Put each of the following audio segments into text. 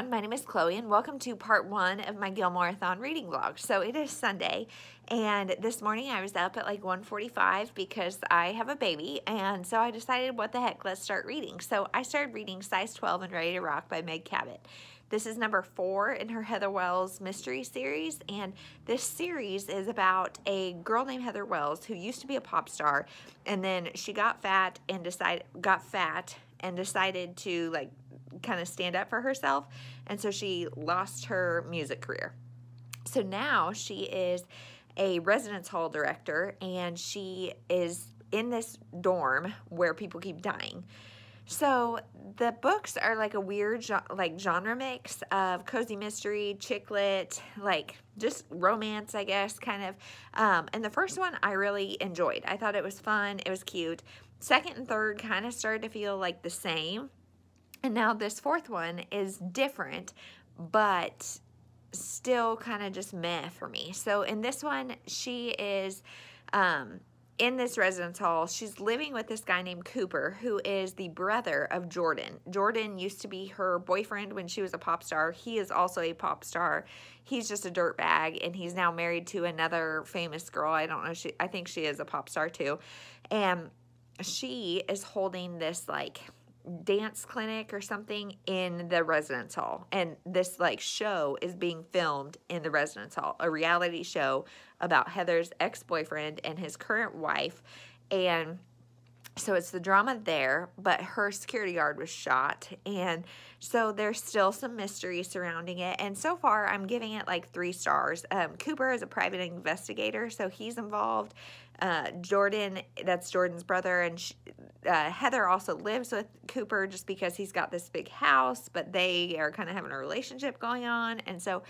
everyone, my name is Chloe and welcome to part 1 of my Gilmoreathon reading vlog. So it is Sunday and this morning I was up at like 1:45 because I have a baby, and so I decided what the heck, let's start reading. So I started reading Size 12 and Ready to Rock by Meg Cabot. This is number 4 in her Heather Wells mystery series, and this series is about a girl named Heather Wells who used to be a pop star, and then she got fat and decided to like kind of stand up for herself, and so she lost her music career. So now she is a residence hall director, and she is in this dorm where people keep dying. So the books are like a weird genre mix of cozy mystery, chick lit, like just romance, I guess, kind of. And the first one I really enjoyed. I thought it was fun. It was cute. Second and third kind of started to feel like the same. And now this fourth one is different, but still kind of just meh for me. So in this one, she is in this residence hall. She's living with this guy named Cooper, who is the brother of Jordan. Jordan used to be her boyfriend when she was a pop star. He is also a pop star. He's just a dirtbag, and he's now married to another famous girl. I don't know. I think she is a pop star too. And she is holding this like dance clinic or something in the residence hall, and this like show is being filmed in the residence hall, a reality show about Heather's ex-boyfriend and his current wife. And so it's the drama there, but her security guard was shot, and so there's still some mystery surrounding it. And so far I'm giving it like 3 stars. Cooper is a private investigator, so he's involved. Jordan, that's Jordan's brother, and Heather also lives with Cooper just because he's got this big house, but they are kind of having a relationship going on. And so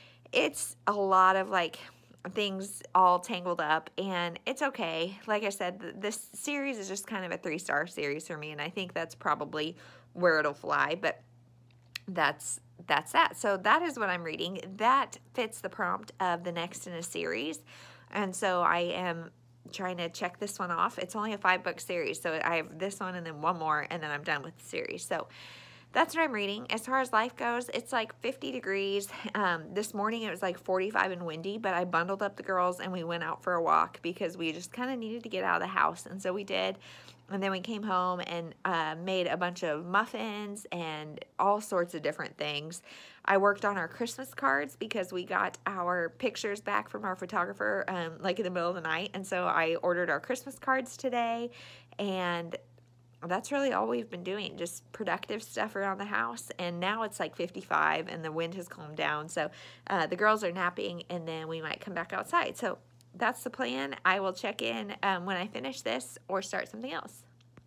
it's a lot of like things all tangled up, and it's okay. Like I said, this series is just kind of a 3-star series for me, and I think that's probably where it'll fly, but that's that. So that is what I'm reading. That fits the prompt of the next in a series, and so I am trying to check this one off. It's only a 5-book series, so I have this one and then one more, and then I'm done with the series. So that's what I'm reading. As far as life goes, it's like 50 degrees. This morning it was like 45 and windy, but I bundled up the girls and we went out for a walk because we just kind of needed to get out of the house, and so we did. And then we came home and made a bunch of muffins and all sorts of different things. I worked on our Christmas cards because we got our pictures back from our photographer like in the middle of the night. And so I ordered our Christmas cards today, and that's really all we've been doing, just productive stuff around the house. And now it's like 55 and the wind has calmed down. So the girls are napping, and then we might come back outside. So that's the plan. I will check in when I finish this or start something else.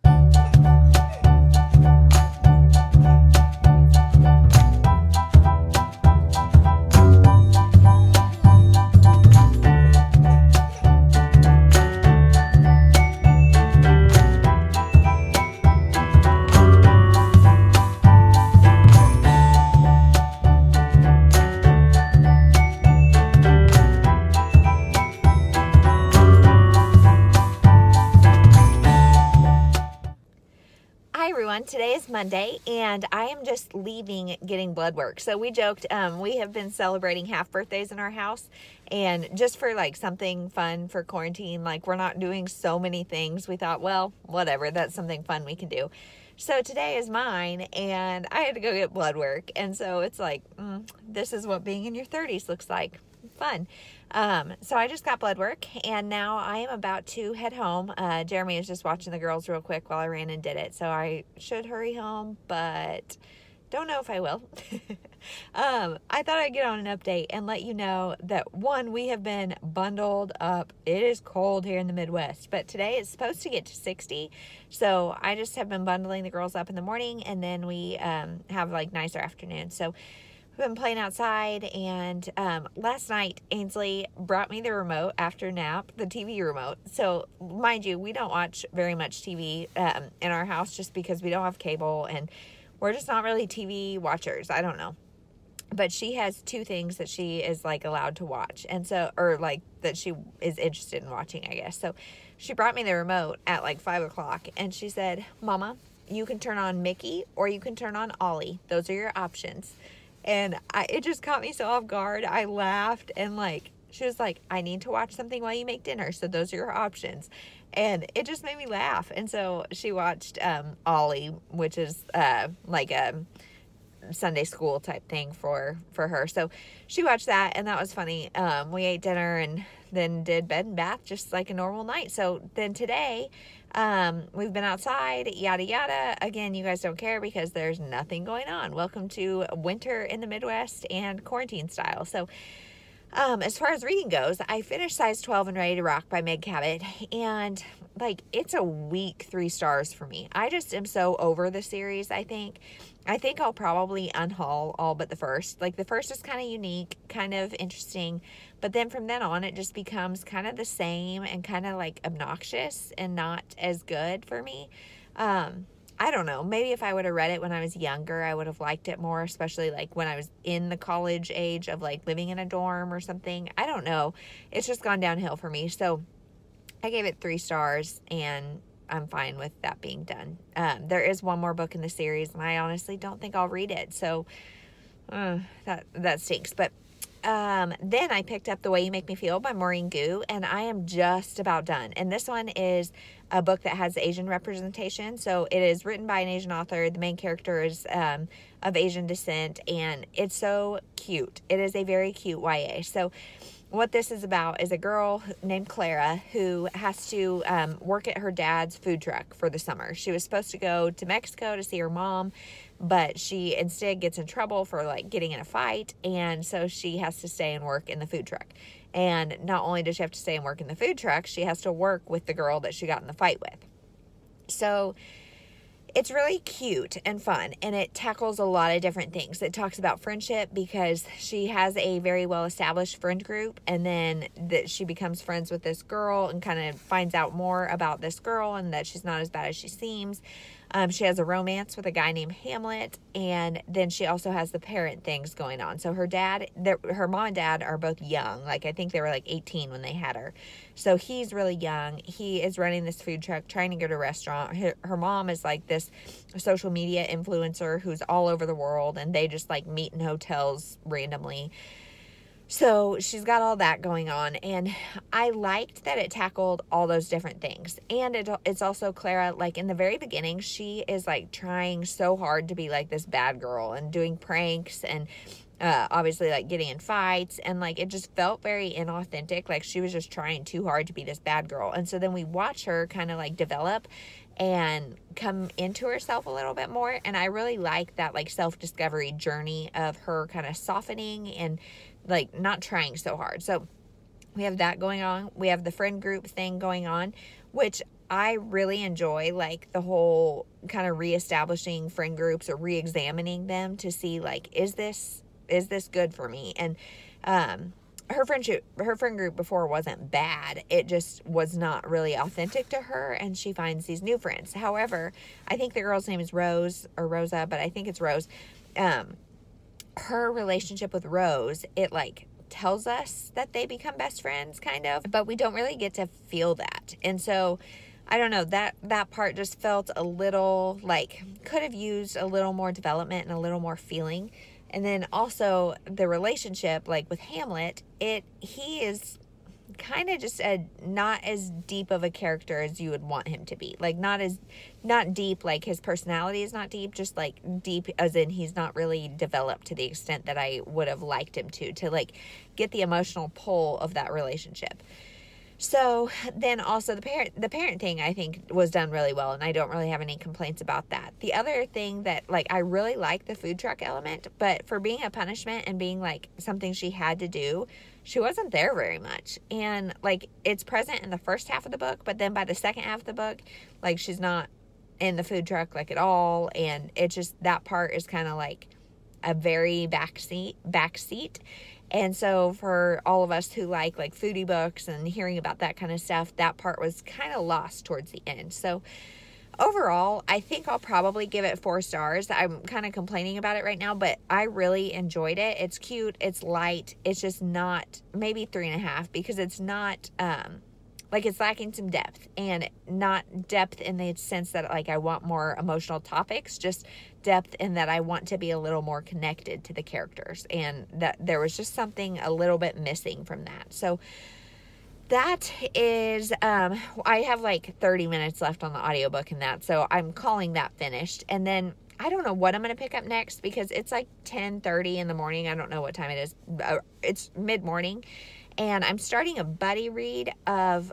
Today is Monday, and I am just leaving getting blood work. So we joked, we have been celebrating half birthdays in our house, and just for like something fun for quarantine, like we're not doing so many things, we thought, well, whatever, that's something fun we can do. So today is mine, and I had to go get blood work, and so it's like, this is what being in your 30s looks like. Fun. So I just got blood work, and now I am about to head home. Jeremy is just watching the girls real quick while I ran and did it, so I should hurry home, but don't know if I will. I thought I'd get on an update and let you know that, one, we have been bundled up. It is cold here in the Midwest, but today it's supposed to get to 60, so I just have been bundling the girls up in the morning, and then we have like nicer afternoons. So we've been playing outside, and last night Ainsley brought me the remote after nap, the TV remote. So mind you, we don't watch very much TV in our house just because we don't have cable, and we're just not really TV watchers. I don't know. But she has 2 things that she is like allowed to watch, and so, or like that she is interested in watching, I guess. So she brought me the remote at like 5 o'clock, and she said, "Mama, you can turn on Mickey or you can turn on Ollie. Those are your options." And it just caught me so off guard. I laughed, and like, she was like, I need to watch something while you make dinner, so those are your options. And it just made me laugh. And so she watched Ollie, which is like a Sunday school type thing for her. So she watched that, and that was funny. We ate dinner and then did bed and bath just like a normal night. So then today, we've been outside, yada yada. Again, you guys don't care because there's nothing going on. Welcome to winter in the Midwest and quarantine style. So as far as reading goes, I finished Size 12 and Ready to Rock by Meg Cabot, and like, it's a weak 3 stars for me. I just am so over the series. I think I'll probably unhaul all but the first. Like, the first is kind of unique, kind of interesting, but then from then on, it just becomes kind of the same and kind of like obnoxious and not as good for me. I don't know. Maybe if I would have read it when I was younger, I would have liked it more, especially like when I was in the college age of like living in a dorm or something. I don't know. It's just gone downhill for me. So I gave it 3 stars, and I'm fine with that being done. There is one more book in the series, and I honestly don't think I'll read it. So that stinks. But then I picked up The Way You Make Me Feel by Maureen Gu, and I am just about done. And this one is a book that has Asian representation. So it is written by an Asian author. The main character is of Asian descent, and it's so cute. It is a very cute YA. So what this is about is a girl named Clara who has to work at her dad's food truck for the summer. She was supposed to go to Mexico to see her mom, but she instead gets in trouble for like getting in a fight, and so she has to stay and work in the food truck. And not only does she have to stay and work in the food truck, she has to work with the girl that she got in the fight with. So it's really cute and fun, and it tackles a lot of different things. It talks about friendship because she has a very well-established friend group, and then that she becomes friends with this girl and kind of finds out more about this girl and that she's not as bad as she seems. She has a romance with a guy named Hamlet, and then she also has the parent things going on. So her mom and dad are both young. Like, I think they were like 18 when they had her. So he's really young. He is running this food truck, trying to go to a restaurant. Her mom is like this social media influencer who's all over the world, and they just like meet in hotels randomly. So she's got all that going on, and I liked that it tackled all those different things. And it's also Clara, like in the very beginning, she is like trying so hard to be like this bad girl and doing pranks and obviously like getting in fights, and like it just felt very inauthentic. Like she was just trying too hard to be this bad girl. And so then we watch her kind of like develop and come into herself a little bit more, and I really like that like self-discovery journey of her kind of softening and like not trying so hard. So we have that going on. We have the friend group thing going on, which I really enjoy, like the whole kind of reestablishing friend groups or re-examining them to see like, is this good for me? And her friend group before wasn't bad. It just was not really authentic to her, and she finds these new friends. However, I think the girl's name is Rose or Rosa, but I think it's Rose. Her relationship with Rose, it like tells us that they become best friends kind of, but we don't really get to feel that. And so I don't know, that part just felt a little like could have used a little more development and a little more feeling. And then also the relationship like with Hamlet, he is kind of just not as deep of a character as you would want him to be. Like not deep, like his personality is not deep, just like deep as in he's not really developed to the extent that I would have liked him to like get the emotional pull of that relationship. So then also the parent thing I think was done really well, and I don't really have any complaints about that. The other thing that like I really like the food truck element, but for being a punishment and being like something she had to do, she wasn't there very much. And like it's present in the first half of the book, but then by the second half of the book, like she's not in the food truck like at all, and it's just that part is kind of like a very backseat. And so for all of us who like foodie books and hearing about that kind of stuff, that part was kind of lost towards the end. So overall, I think I'll probably give it 4 stars. I'm kind of complaining about it right now, but I really enjoyed it. It's cute. It's light. It's just not, maybe 3.5, because it's not like it's lacking some depth, and not depth in the sense that like I want more emotional topics, just depth in that I want to be a little more connected to the characters, and that there was just something a little bit missing from that. So that is, I have like 30 minutes left on the audiobook and that, so I'm calling that finished. And then I don't know what I'm going to pick up next because it's like 10:30 in the morning. I don't know what time it is. It's mid-morning. And I'm starting a buddy read of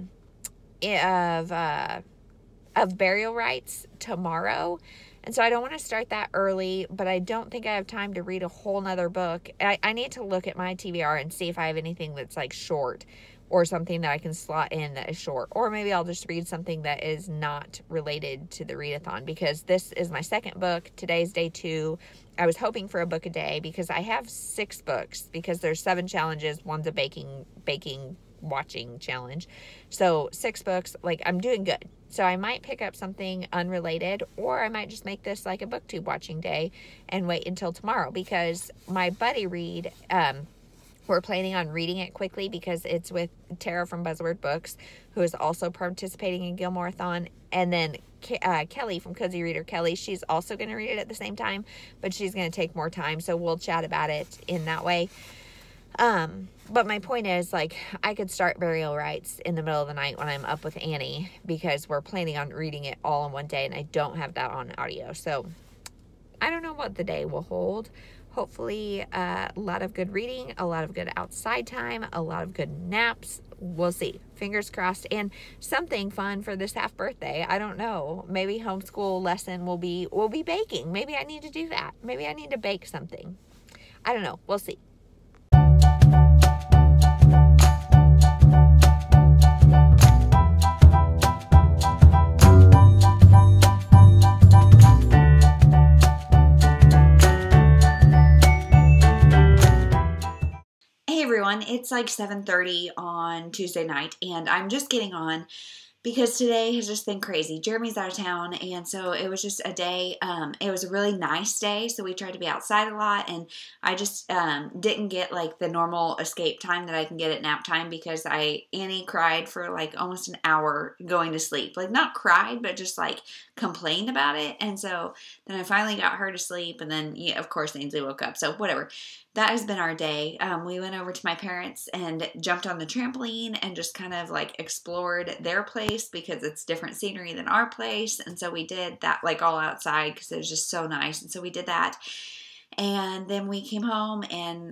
burial rites tomorrow. And so I don't want to start that early, but I don't think I have time to read a whole nother book. I need to look at my TBR and see if I have anything that's like short or something that I can slot in that is short. Or maybe I'll just read something that is not related to the Readathon, because this is my second book. Today's day 2. I was hoping for a book a day because I have 6 books because there's 7 challenges. One's a baking watching challenge. So 6 books, like I'm doing good. So I might pick up something unrelated, or I might just make this like a booktube watching day and wait until tomorrow, because my buddy read, we're planning on reading it quickly because it's with Tara from Buzzword Books, who is also participating in Gilmoreathon. And then Kelly from Cozy Reader Kelly, she's also going to read it at the same time, but she's going to take more time. So we'll chat about it in that way. But my point is, like, I could start Burial Rites in the middle of the night when I'm up with Annie, because we're planning on reading it all in one day, and I don't have that on audio. So I don't know what the day will hold. Hopefully, a lot of good reading, a lot of good outside time, a lot of good naps. We'll see. Fingers crossed. And something fun for this half birthday. I don't know. Maybe homeschool lesson will be baking. Maybe I need to do that. Maybe I need to bake something. I don't know. We'll see. Everyone, it's like 7:30 on Tuesday night, and I'm just getting on because today has just been crazy. Jeremy's out of town, and so it was just a day. It was a really nice day, so we tried to be outside a lot, and I just didn't get like the normal escape time that I can get at nap time, because Annie cried for like almost an hour going to sleep. Like, not cried, but just like complained about it. And so then I finally got her to sleep, and then of course Ainsley woke up. So whatever. That has been our day. We went over to my parents and jumped on the trampoline and just kind of like explored their place, because it's different scenery than our place. And so we did that like all outside because it was just so nice. And so we did that. And then we came home and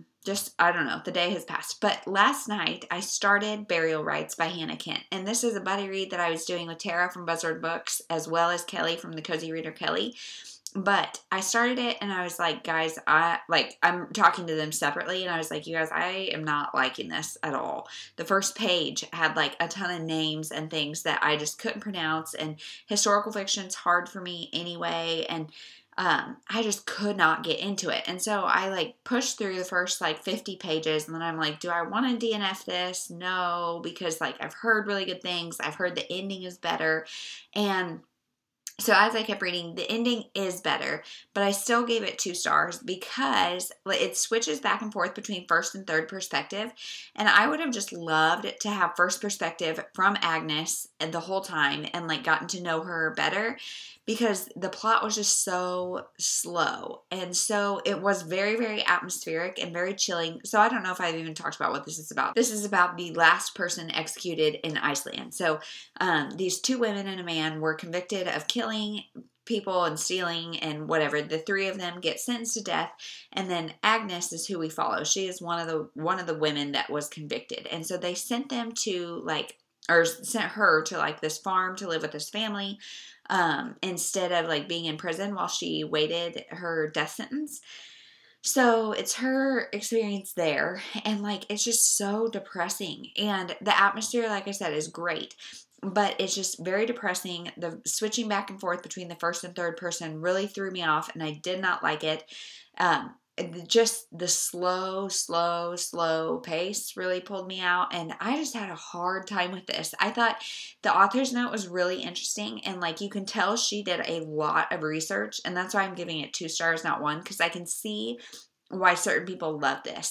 I don't know, the day has passed. But last night I started Burial Rites by Hannah Kent. And this is a buddy read that I was doing with Tara from Buzzword Books, as well as Kelly from the Cozy Reader Kelly. But I started it and I was like, guys, I'm talking to them separately, and I was like, you guys, I am not liking this at all. The first page had like a ton of names and things that I just couldn't pronounce, and historical fiction's hard for me anyway, and I just could not get into it. And so I like pushed through the first like 50 pages, and then I'm like, do I want to DNF this? No, because like I've heard really good things. I've heard the ending is better, and so as I kept reading, the ending is better, but I still gave it 2 stars because it switches back and forth between first and third perspective. And I would have just loved to have first perspective from Agnes the whole time and like gotten to know her better, because the plot was just so slow. And so it was very, very atmospheric and very chilling. So I don't know if I've even talked about what this is about. This is about the last person executed in Iceland. So these 2 women and a man were convicted of killing people and stealing and whatever. The 3 of them get sentenced to death, and then Agnes is who we follow. She is one of the women that was convicted. And so they sent her to like this farm to live with this family, instead of like being in prison while she waited her death sentence. So it's her experience there, and like it's just so depressing. And the atmosphere, like I said, is great, but it's just very depressing. The switching back and forth between the first and third person really threw me off, and I did not like it. Just the slow pace really pulled me out, and I just had a hard time with this. I thought the author's note was really interesting, and like you can tell she did a lot of research, and that's why I'm giving it 2 stars, not 1, because I can see why certain people love this.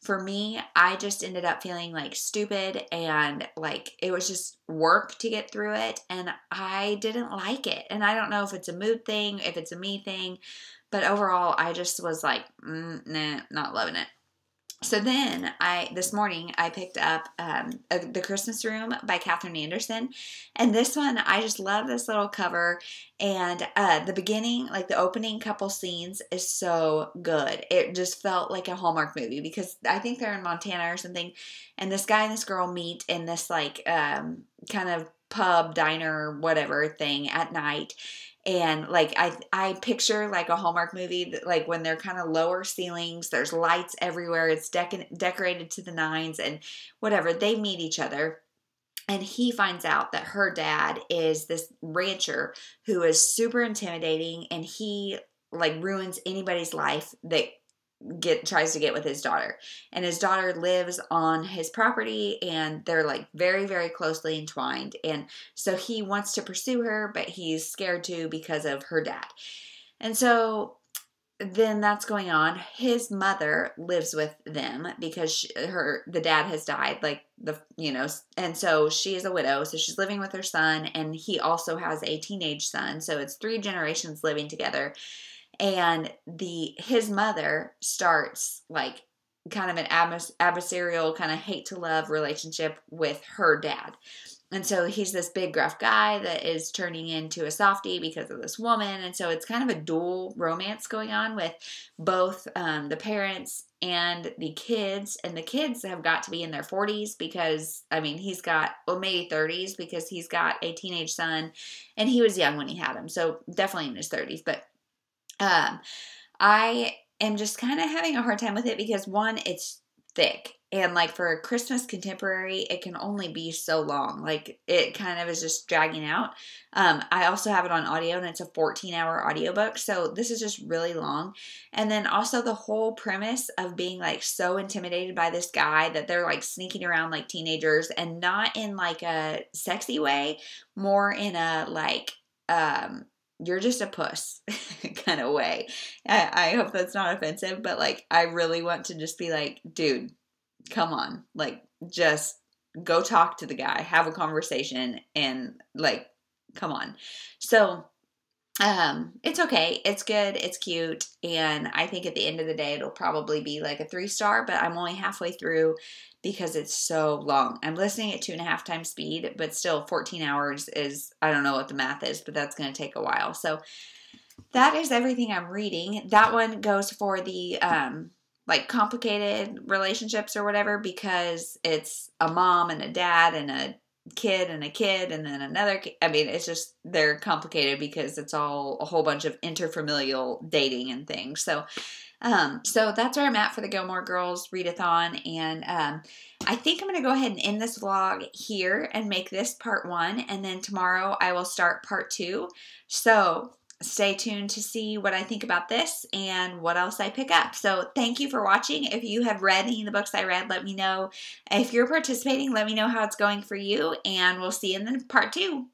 for me, I just ended up feeling like stupid and like it was just work to get through it, and I didn't like it. And I don't know if it's a mood thing, if it's a me thing, but overall I just was like, nah, not loving it. So then this morning I picked up The Christmas Room by Katherine Anderson. And this one, I just love this little cover. And the beginning, like the opening couple scenes is so good. It just felt like a Hallmark movie because I think they're in Montana or something. And this guy and this girl meet in this like kind of pub, diner, whatever thing at night. And like I picture like a Hallmark movie that, like when they're kind of lower ceilings, there's lights everywhere, it's decorated to the nines and whatever. They meet each other, and he finds out that her dad is this rancher who is super intimidating, and he like ruins anybody's life that tries to get with his daughter. And his daughter lives on his property, and they're like very, very closely entwined. And so he wants to pursue her, but he's scared to because of her dad. And so then that's going on. His mother lives with them because the dad has died, and so she is a widow. So she's living with her son, and he also has a teenage son. So it's 3 generations living together. And his mother starts like kind of an adversarial kind of hate to love relationship with her dad. And so he's this big gruff guy that is turning into a softie because of this woman. And so it's kind of a dual romance going on with both the parents and the kids. And the kids have got to be in their 40s because, I mean, he's got, well, maybe 30s because he's got a teenage son and he was young when he had him. So definitely in his 30s. But I am just kind of having a hard time with it because one, it's thick, and like for a Christmas contemporary, it can only be so long. Like it kind of is just dragging out. I also have it on audio, and it's a 14-hour audiobook. So this is just really long. And then also the whole premise of being like so intimidated by this guy that they're like sneaking around like teenagers, and not in like a sexy way, more in a like, you're just a puss kind of way. I hope that's not offensive, but like, I really want to just be like, dude, come on. Like, just go talk to the guy, have a conversation, and like, come on. So, it's okay. It's good. It's cute. And I think at the end of the day, it'll probably be like a 3-star, but I'm only halfway through because it's so long. I'm listening at 2.5 times speed, but still 14 hours is, I don't know what the math is, but that's going to take a while. So that is everything I'm reading. That one goes for the, like complicated relationships or whatever, because it's a mom and a dad and a kid and then another kid. I mean, it's just, they're complicated because it's all a whole bunch of interfamilial dating and things. So that's where I'm at for the Gilmore Girls Readathon. And I think I'm going to go ahead and end this vlog here and make this part 1. And then tomorrow I will start part 2. So stay tuned to see what I think about this and what else I pick up. So thank you for watching. If you have read any of the books I read, let me know. If you're participating, let me know how it's going for you. And we'll see you in the part 2.